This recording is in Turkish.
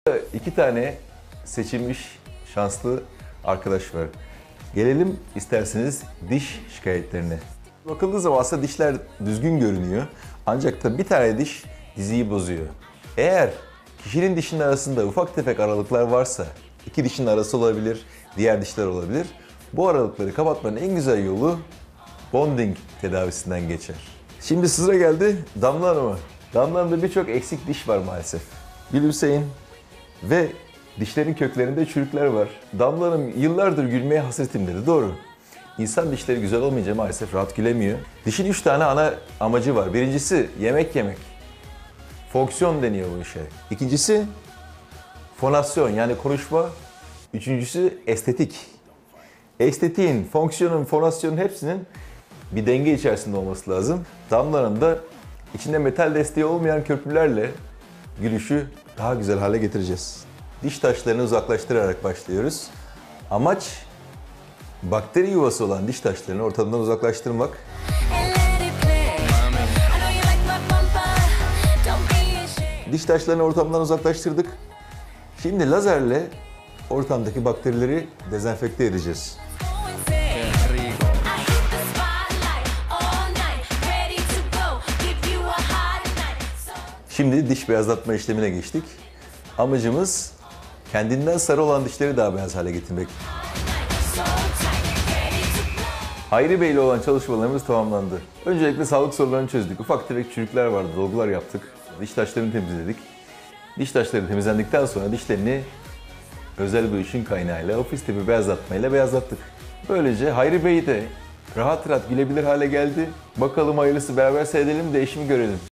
İki tane seçilmiş şanslı arkadaş var. Gelelim isterseniz diş şikayetlerine. Bakıldığı zaman aslında dişler düzgün görünüyor. Ancak tabii bir tane diş diziyi bozuyor. Eğer kişinin dişinin arasında ufak tefek aralıklar varsa, iki dişin arası olabilir, diğer dişler olabilir. Bu aralıkları kapatmanın en güzel yolu bonding tedavisinden geçer. Şimdi sıra geldi Damla Hanım'a. Damla Hanım'da birçok eksik diş var maalesef. Gülümseyin. Ve dişlerin köklerinde çürükler var. Damla Hanım yıllardır gülmeye hasretim dedi. Doğru. İnsan dişleri güzel olmayınca maalesef rahat gülemiyor. Dişin 3 tane ana amacı var. Birincisi yemek yemek. Fonksiyon deniyor bu işe. İkincisi fonasyon yani konuşma. Üçüncüsü estetik. Estetiğin, fonksiyonun, fonasyonun hepsinin bir denge içerisinde olması lazım. Damla Hanım da içinde metal desteği olmayan köprülerle gülüşü daha güzel hale getireceğiz. Diş taşlarını uzaklaştırarak başlıyoruz. Amaç bakteri yuvası olan diş taşlarını ortadan uzaklaştırmak. Diş taşlarını ortamdan uzaklaştırdık. Şimdi lazerle ortamdaki bakterileri dezenfekte edeceğiz. Şimdi diş beyazlatma işlemine geçtik. Amacımız kendinden sarı olan dişleri daha beyaz hale getirmek. Hayri Bey ile olan çalışmalarımız tamamlandı. Öncelikle sağlık sorularını çözdük. Ufak tefek çürükler vardı, dolgular yaptık. Diş taşlarını temizledik. Diş taşları temizlendikten sonra dişlerini özel bir ışın kaynağıyla, ofis tipi beyazlatmayla beyazlattık. Böylece Hayri Bey de rahat rahat gülebilir hale geldi. Bakalım hayırlısı, beraber seyredelim, değişimi görelim.